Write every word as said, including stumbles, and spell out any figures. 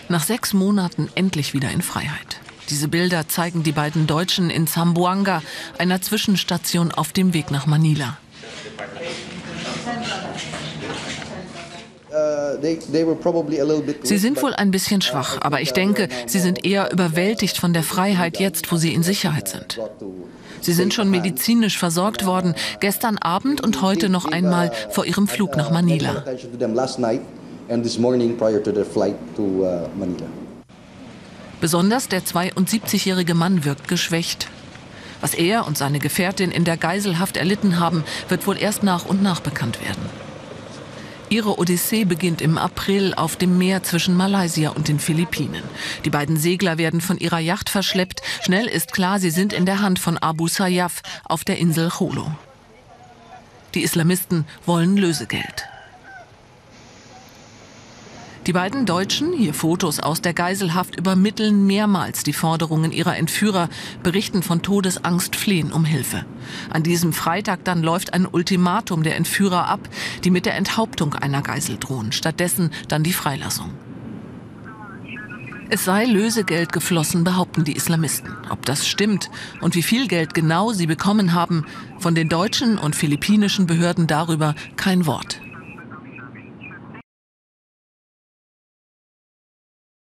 Nach sechs Monaten endlich wieder in Freiheit. Diese Bilder zeigen die beiden Deutschen in Zamboanga, einer Zwischenstation auf dem Weg nach Manila. Sie sind wohl ein bisschen schwach, aber ich denke, sie sind eher überwältigt von der Freiheit jetzt, wo sie in Sicherheit sind. Sie sind schon medizinisch versorgt worden, gestern Abend und heute noch einmal vor ihrem Flug nach Manila. Besonders der zweiundsiebzigjährige Mann wirkt geschwächt. Was er und seine Gefährtin in der Geiselhaft erlitten haben, wird wohl erst nach und nach bekannt werden. Ihre Odyssee beginnt im April auf dem Meer zwischen Malaysia und den Philippinen. Die beiden Segler werden von ihrer Yacht verschleppt. Schnell ist klar, sie sind in der Hand von Abu Sayyaf auf der Insel Jolo. Die Islamisten wollen Lösegeld. Die beiden Deutschen, hier Fotos aus der Geiselhaft, übermitteln mehrmals die Forderungen ihrer Entführer, berichten von Todesangst, flehen um Hilfe. An diesem Freitag dann läuft ein Ultimatum der Entführer ab, die mit der Enthauptung einer Geisel drohen, stattdessen dann die Freilassung. Es sei Lösegeld geflossen, behaupten die Islamisten. Ob das stimmt und wie viel Geld genau sie bekommen haben, von den deutschen und philippinischen Behörden darüber kein Wort.